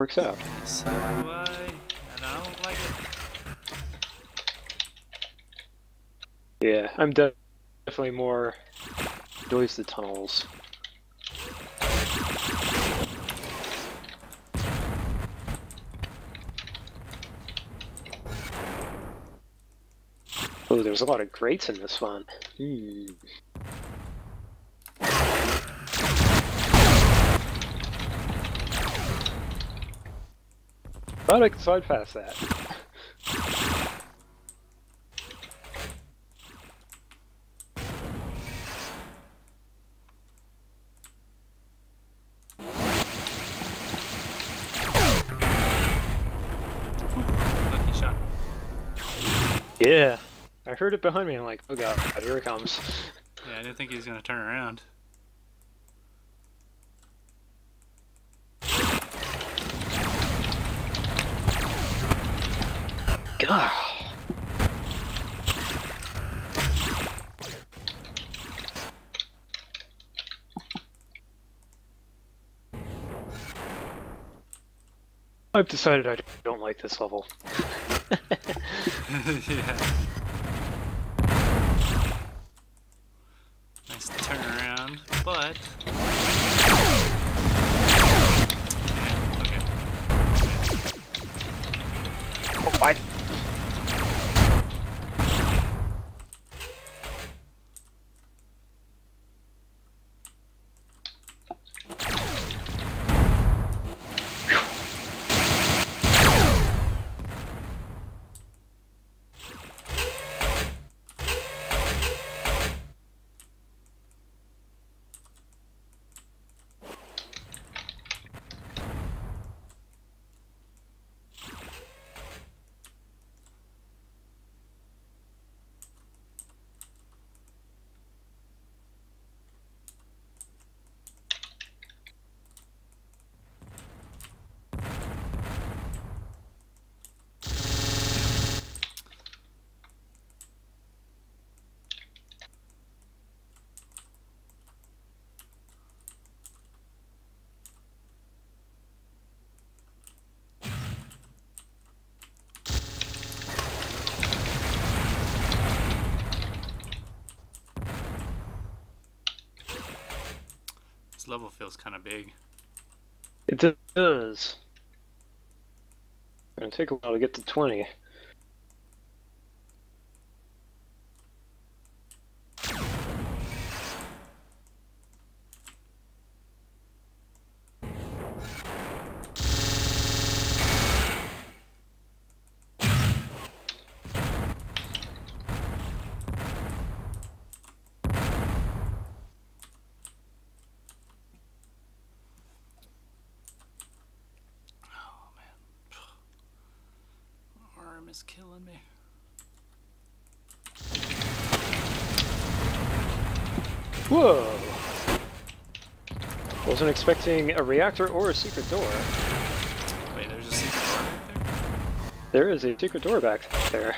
Works out. So do I, and I don't like it. Yeah, I'm definitely more enjoys the tunnels. Oh, there's a lot of grates in this one. Thought I could slide past that. Lucky shot. Yeah, I heard it behind me. I'm like, oh god, here it comes. Yeah, I didn't think he was gonna turn around. God. I've decided I don't like this level. Yeah. Nice turnaround, but... Okay. Oh, I... This level feels kind of big. It does. It's gonna take a while to get to 20. Oh man. Arm is killing me. Whoa! Wasn't expecting a reactor or a secret door. Wait, there's a secret door right there? There is a secret door back there.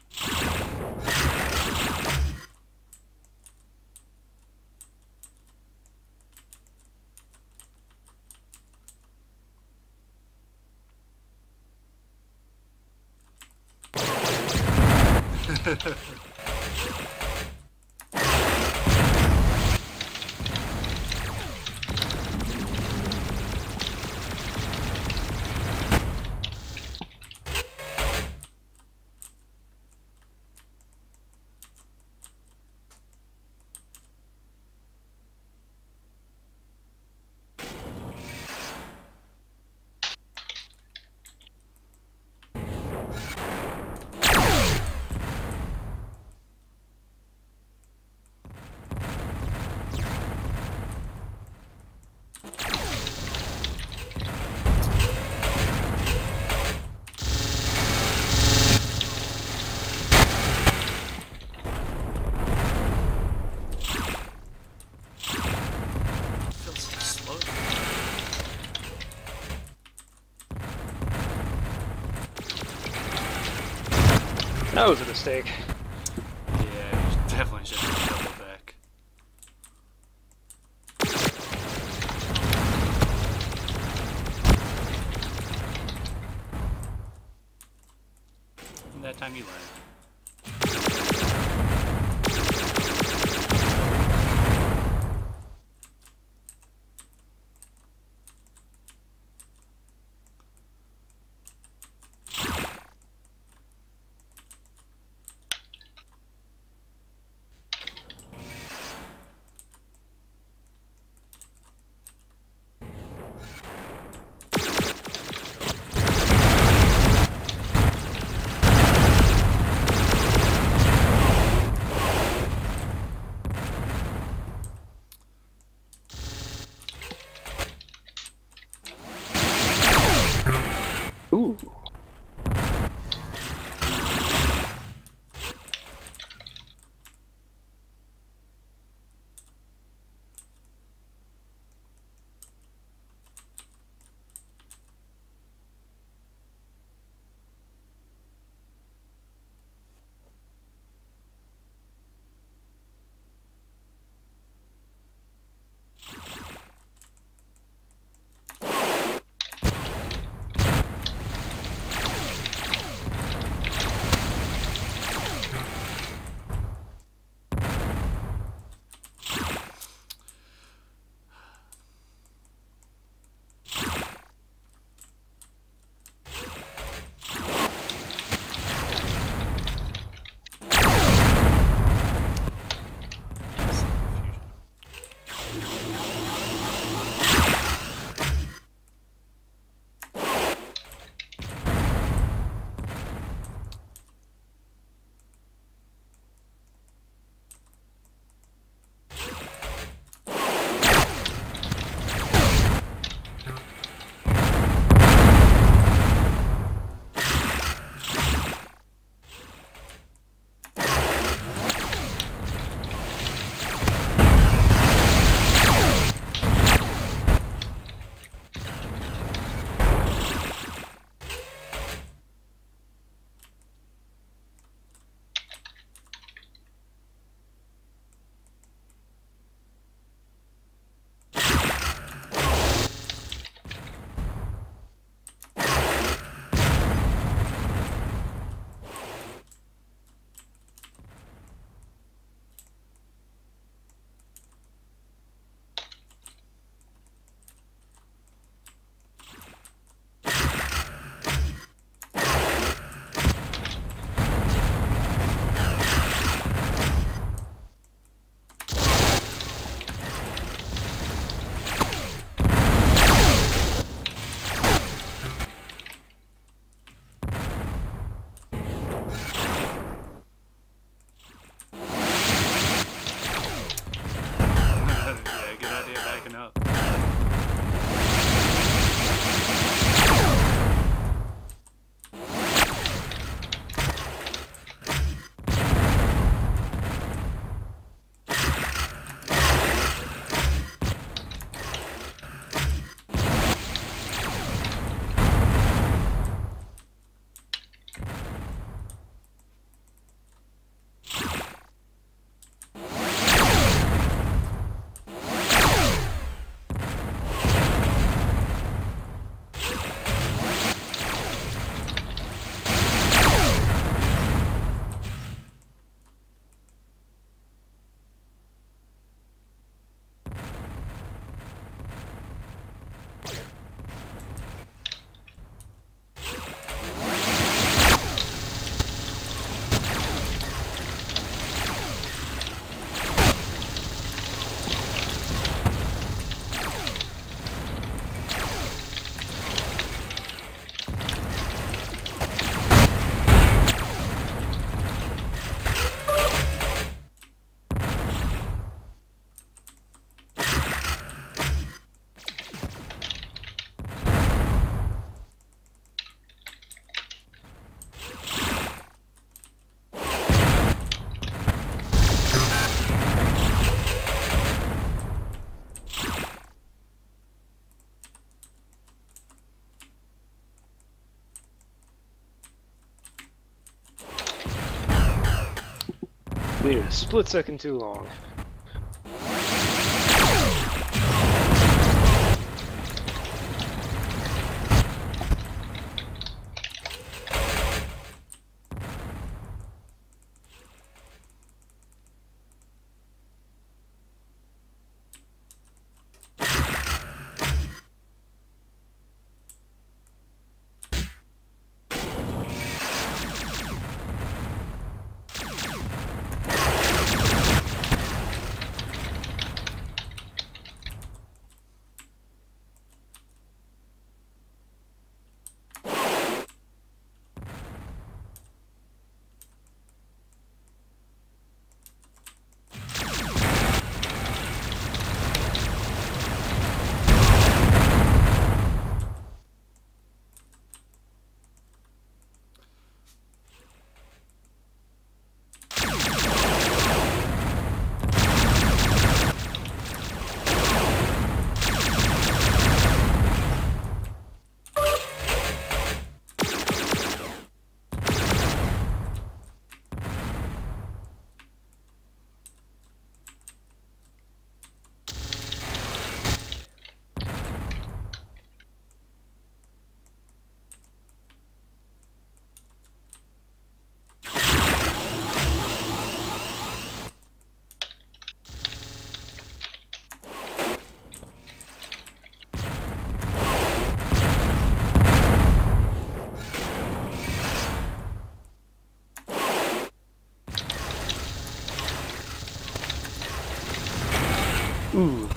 That was a mistake. Yeah, you definitely should have doubled back. that time you learn. Ooh. Waited a split second too long.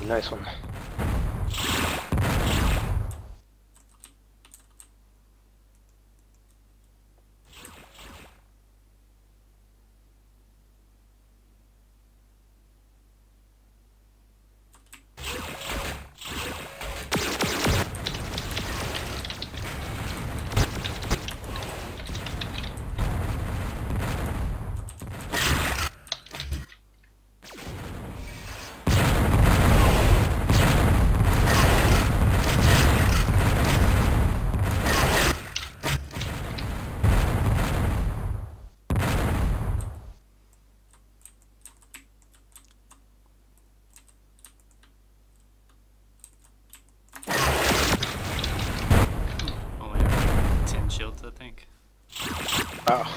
Nice one. Only have like 10 shields, I think. Wow.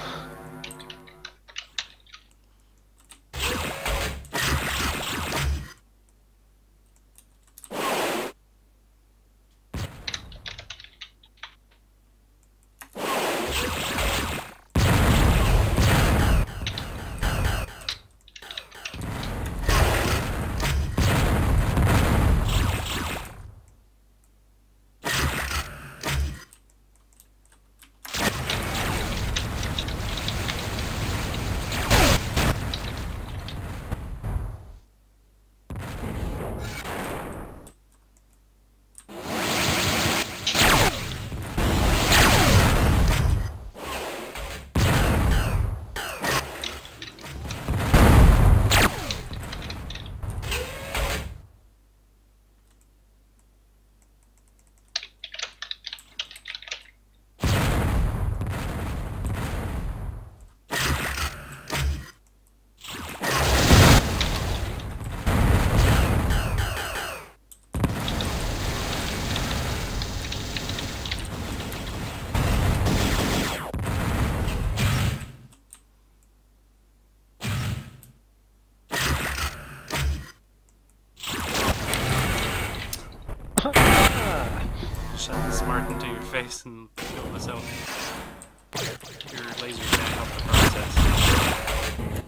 Shot the smart into your face and killed myself. Your laser can't help the process.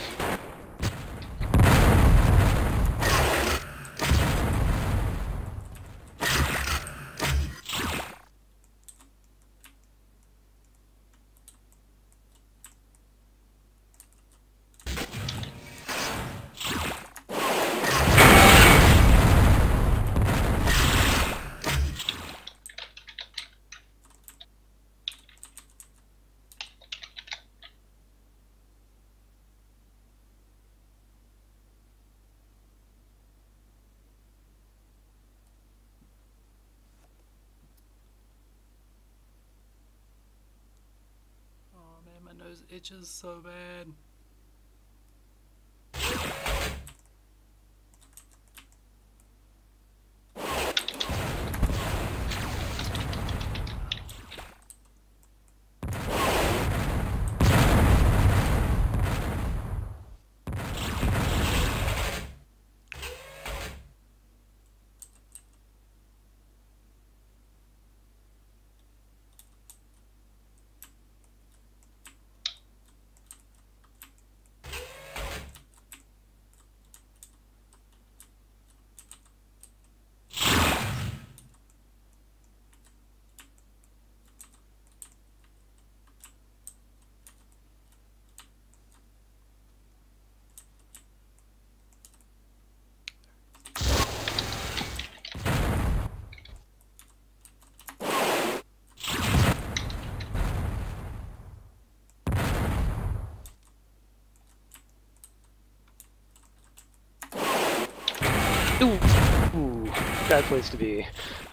Oh man, my nose itches so bad. Ooh, bad place to be.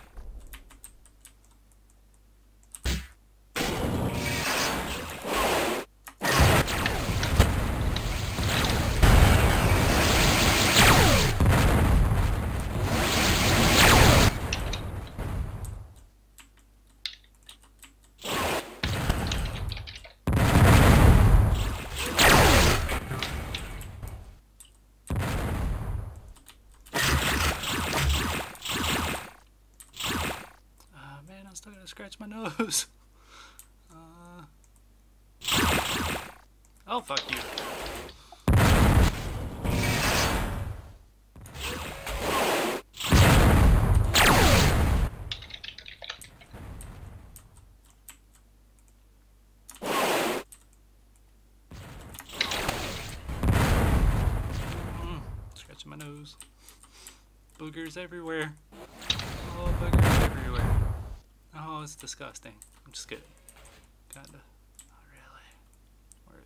I'm still gonna scratch my nose. Oh, fuck you. Boogers everywhere. Oh, boogers everywhere. Oh, it's disgusting. I'm just kidding. Kinda. Not really.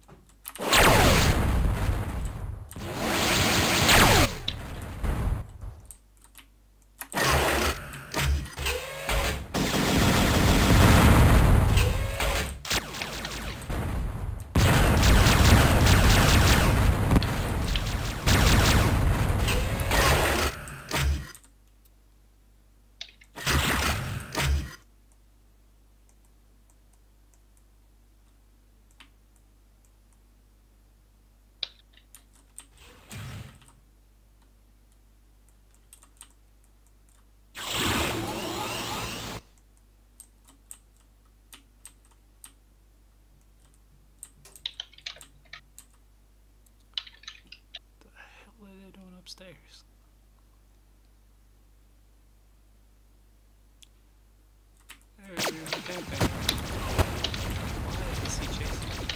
What are they doing upstairs? There's the damn thing. Why is he chasing me?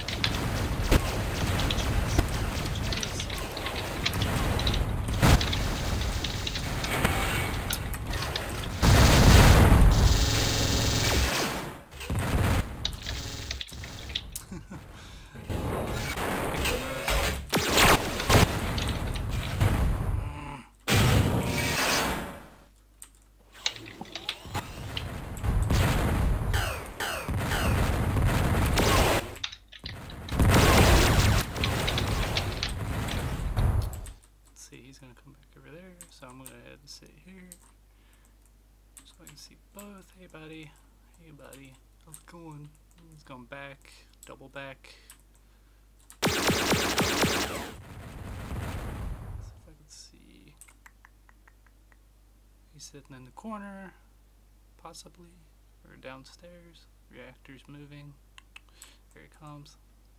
He's gonna come back over there, so I'm gonna head and sit here so I can see both. Hey buddy, how's it going? He's going back, double back. Let's see if I can see. He's sitting in the corner, possibly, or downstairs. Reactor's moving. Here he comes.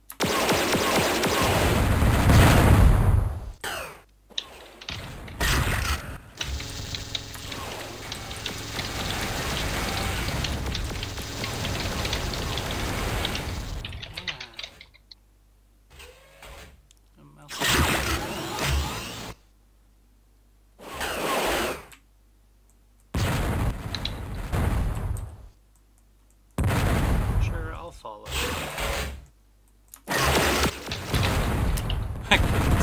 Follow. I couldn't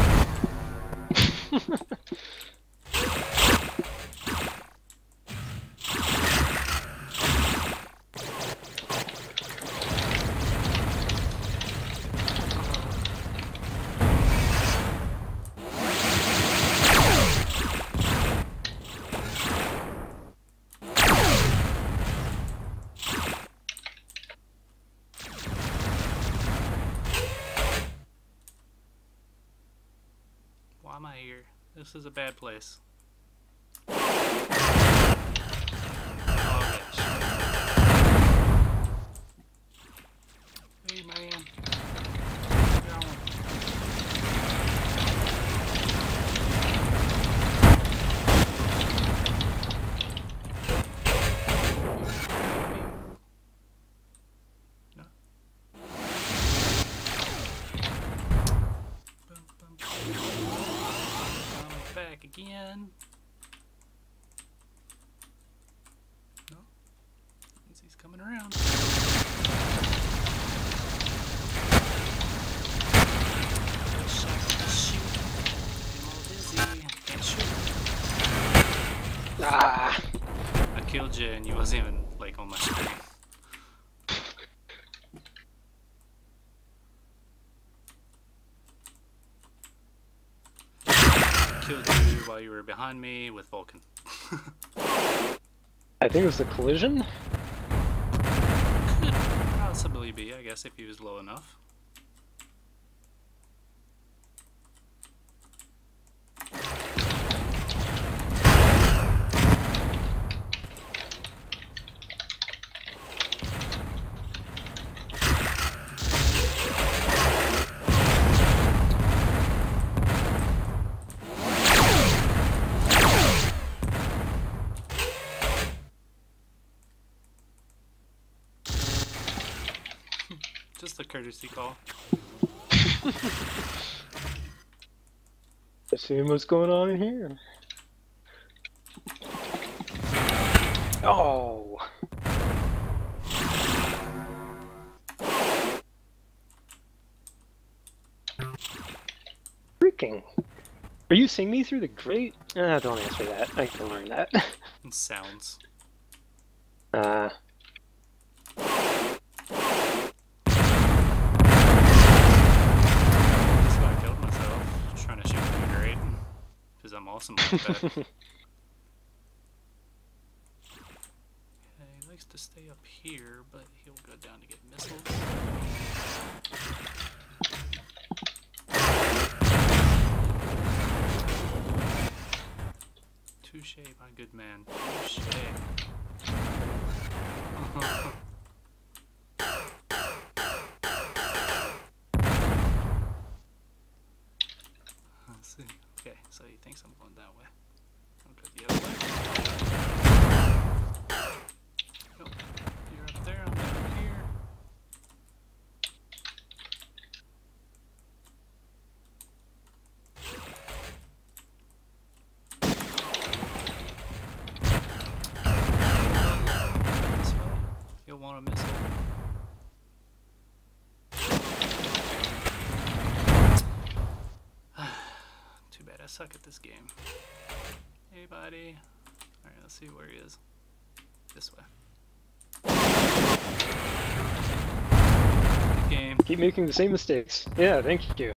Why am I here? This is a bad place. Oh gosh. Hey man. How's it going? No. Back again. No. Means he's coming around. Shoot. I'm all dizzy. Can't shoot. Ah! I killed you and you wasn't even like on my screen. Killed you while you were behind me with Vulcan. I think it was a collision? Could possibly be, I guess, if he was low enough. Just a courtesy call. Seeing what's going on in here. Oh. Freaking. Are you seeing me through the grate? Don't answer that. I can learn that. And sounds. That's why I killed myself, trying to shoot through the grate. Because I'm awesome like that. Okay, he likes to stay up here, but he'll go down to get missiles. Touche, my good man. Touche. Let's see. Okay, so he thinks I'm going that way. I'll go the other way. Nope. You're up there, I'm down here. This way. You'll want a missile. Too bad I suck at this game. Hey, buddy. Alright, let's see where he is. This way. Good game. Keep making the same mistakes. Yeah, thank you.